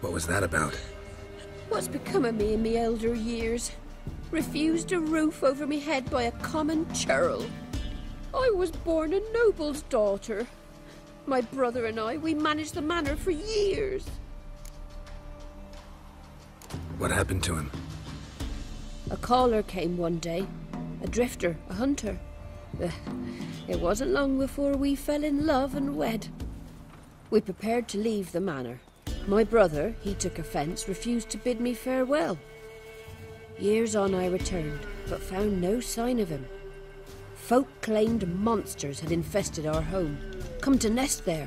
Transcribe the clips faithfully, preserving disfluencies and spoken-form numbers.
What was that about? What's become of me in me elder years? Refused a roof over me head by a common churl. I was born a noble's daughter. My brother and I, we managed the manor for years. What happened to him? A caller came one day. A drifter, a hunter. Uh, it wasn't long before we fell in love and wed. We prepared to leave the manor. My brother, he took offence, refused to bid me farewell. Years on I returned, but found no sign of him. Folk claimed monsters had infested our home, come to nest there.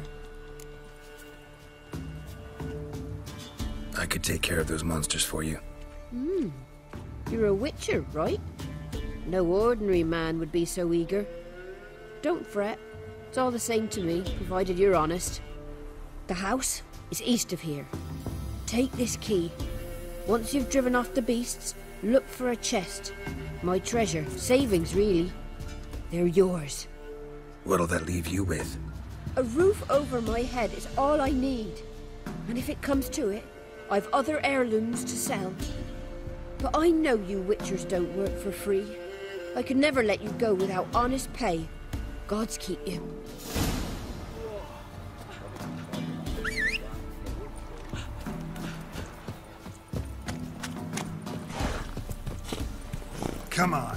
I could take care of those monsters for you. Hmm. You're a witcher, right? No ordinary man would be so eager. Don't fret. It's all the same to me, provided you're honest. The house is east of here. Take this key. Once you've driven off the beasts, look for a chest. My treasure, savings really. They're yours. What'll that leave you with? A roof over my head is all I need. And if it comes to it, I've other heirlooms to sell. But I know you witchers don't work for free. I could never let you go without honest pay. Gods keep you. Come on.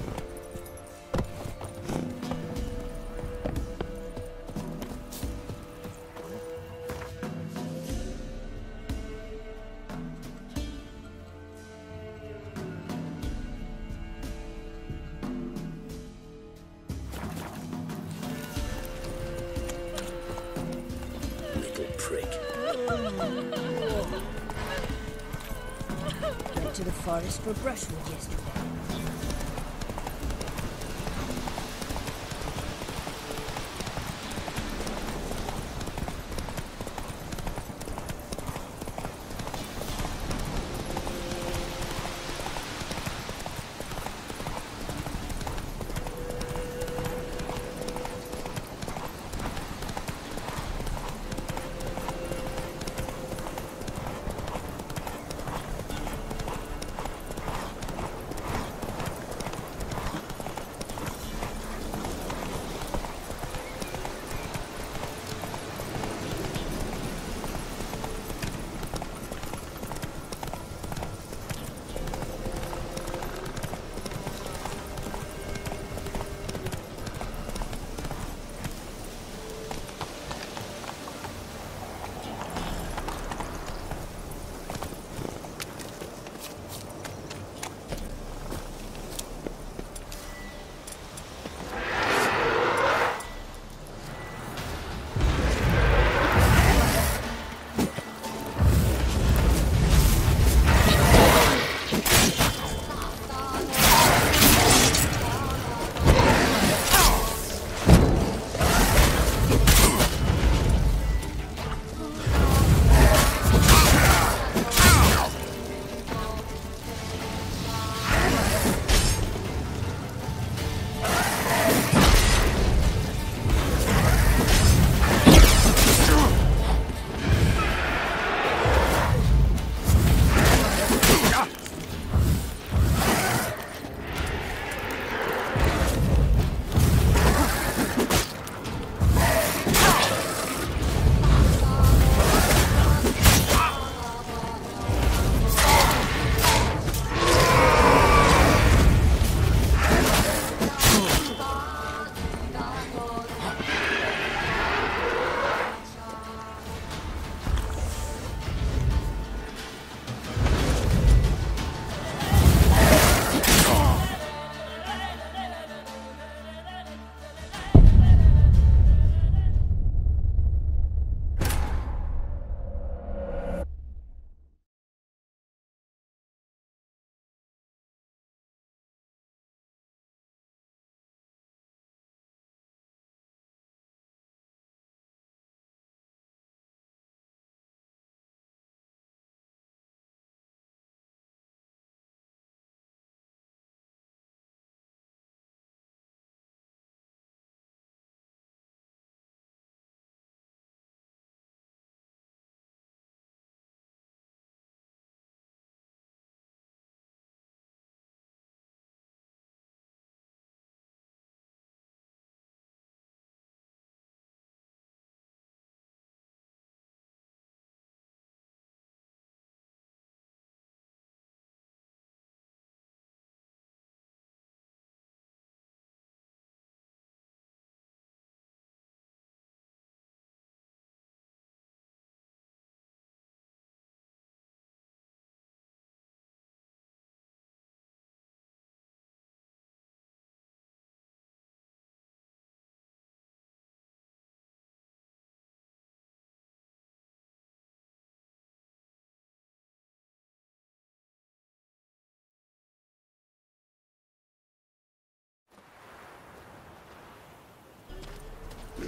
Little prick. Went to the forest for brushwood yesterday.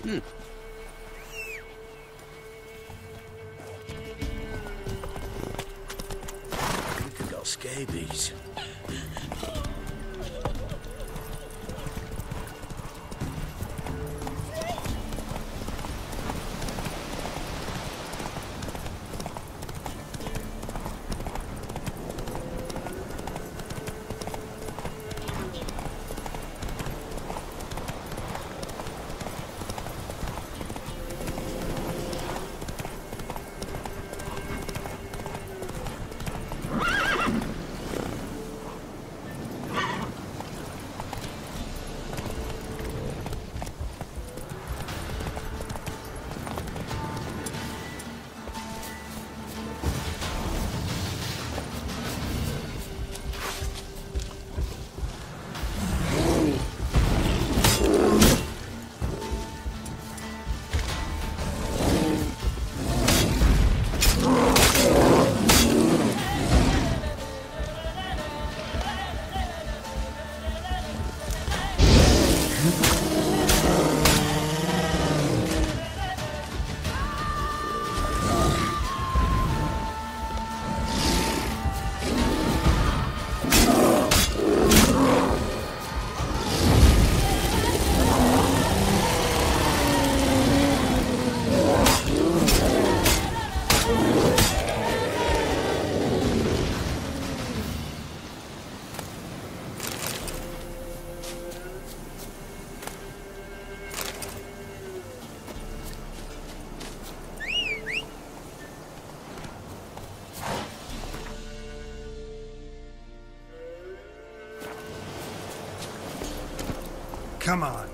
Hmm. You could got scabies. Come on.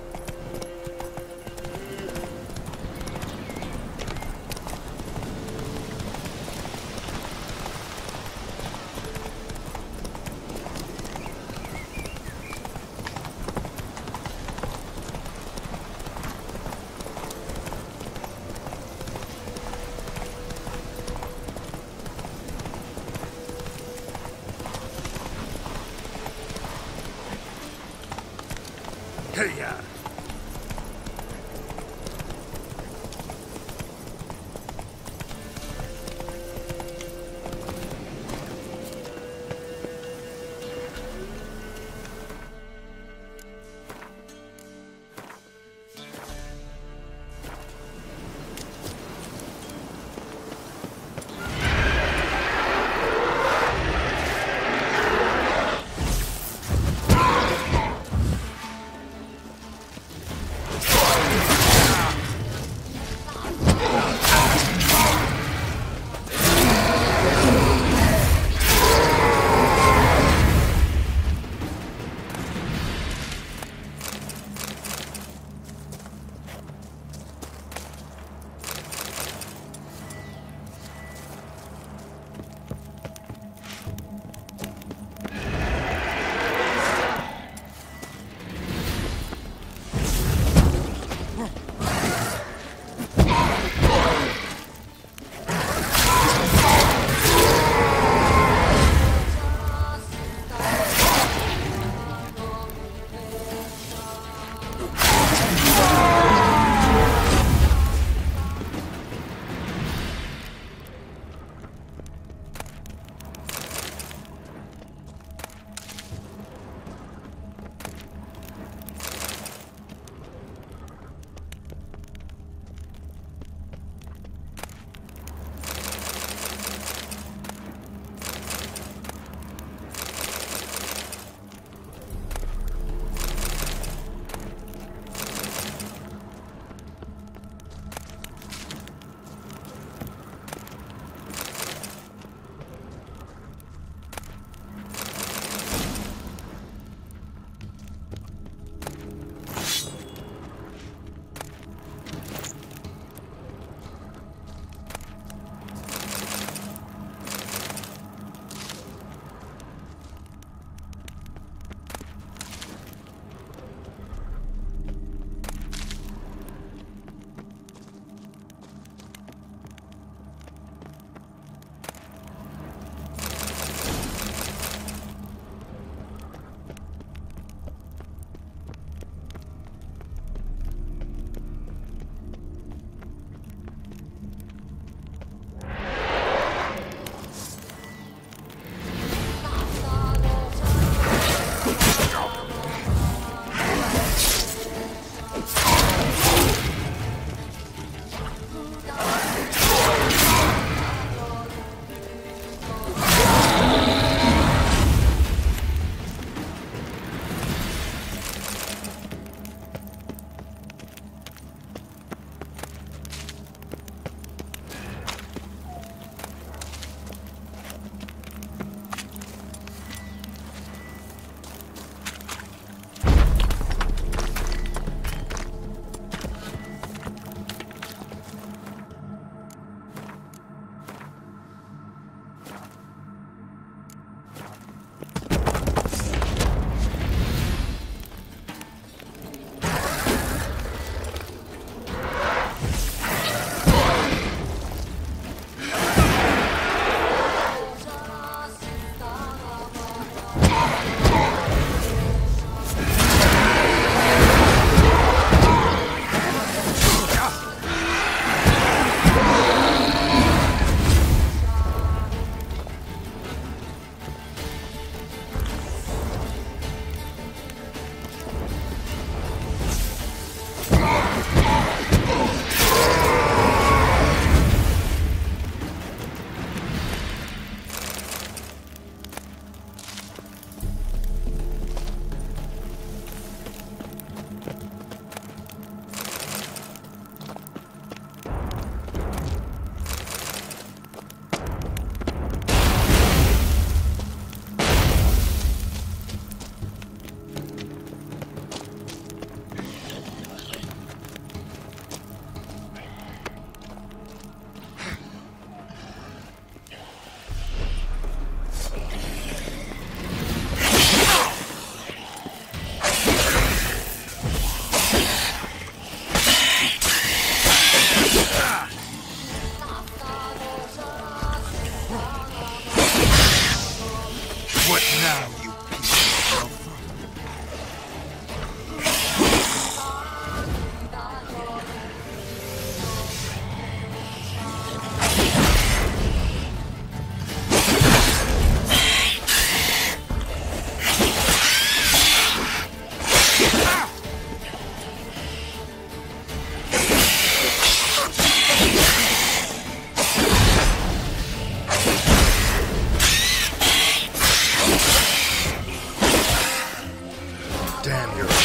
Hey-ya! Damn you.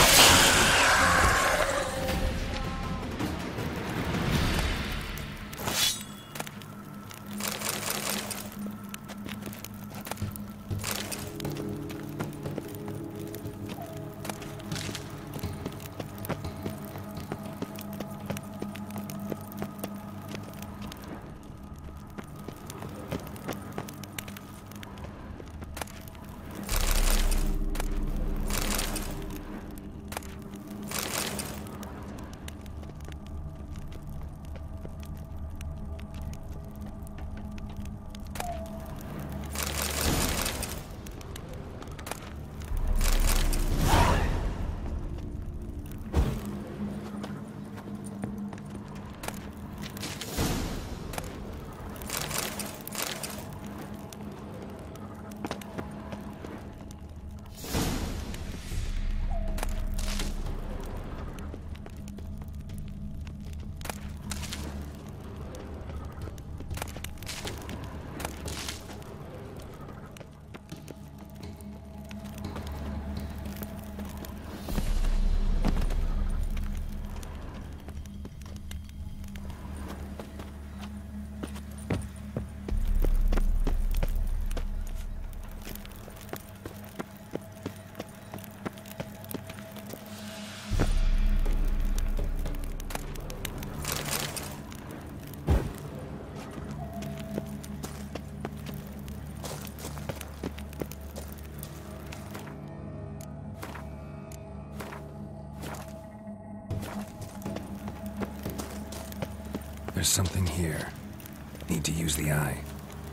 There's something here. Need to use the eye.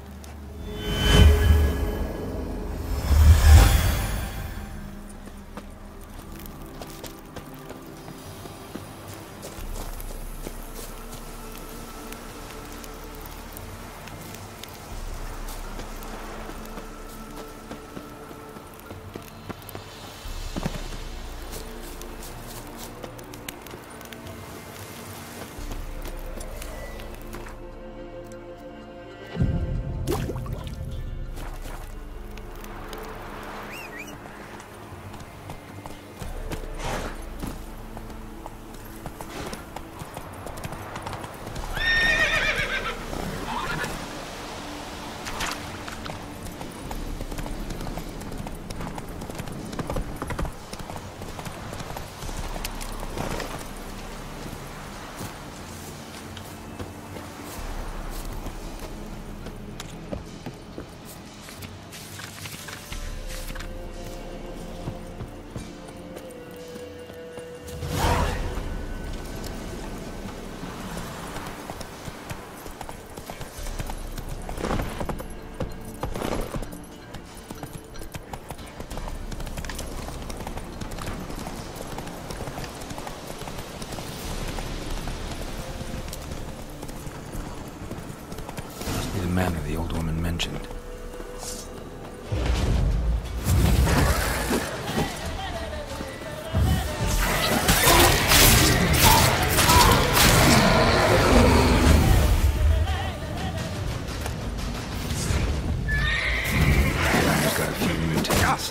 Manor the old woman mentioned. I've got a few mutates.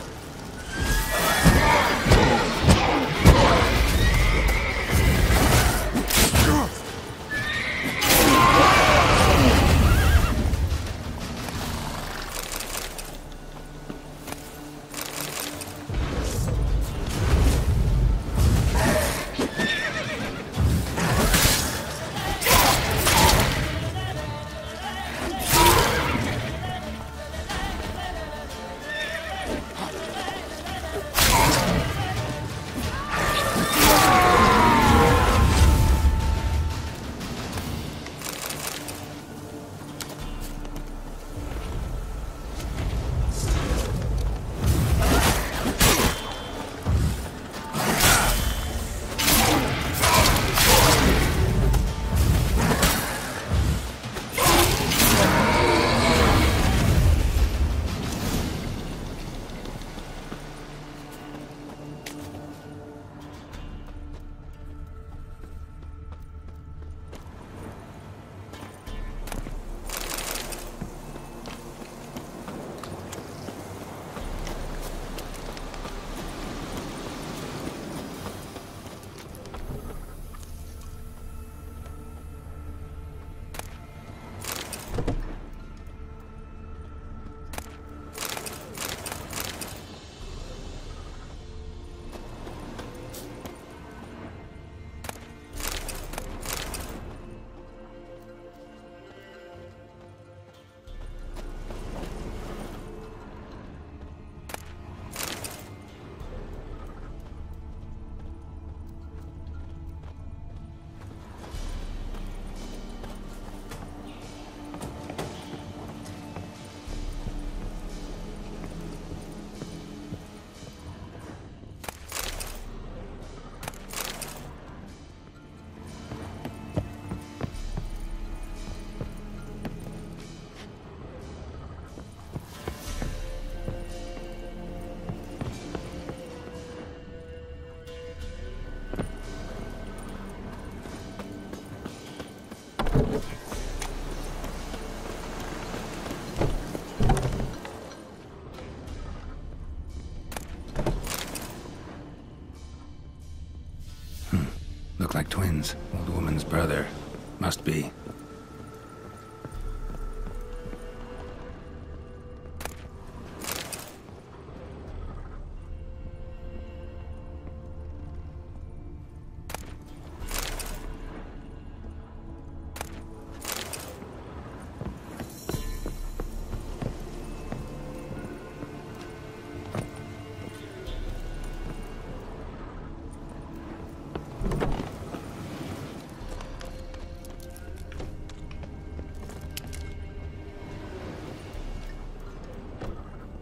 like twins. Old woman's brother. Must be.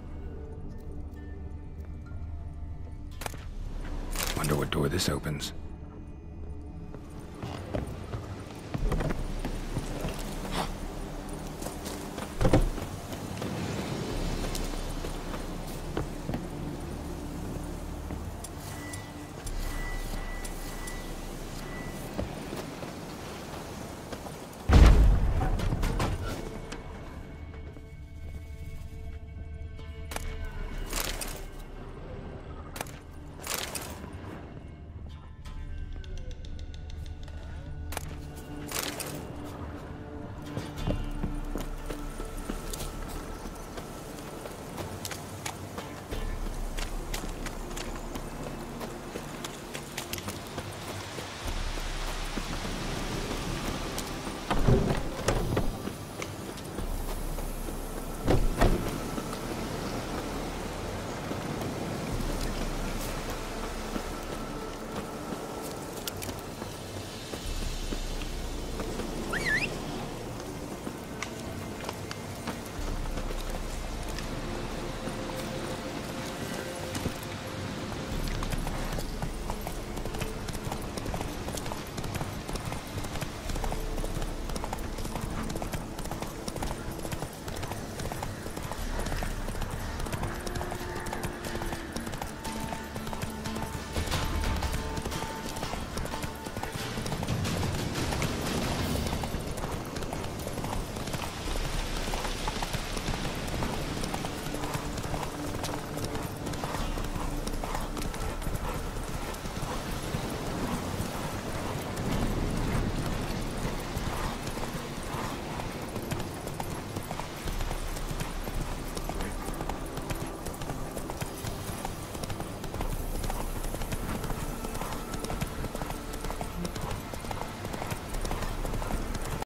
Wonder what door this opens.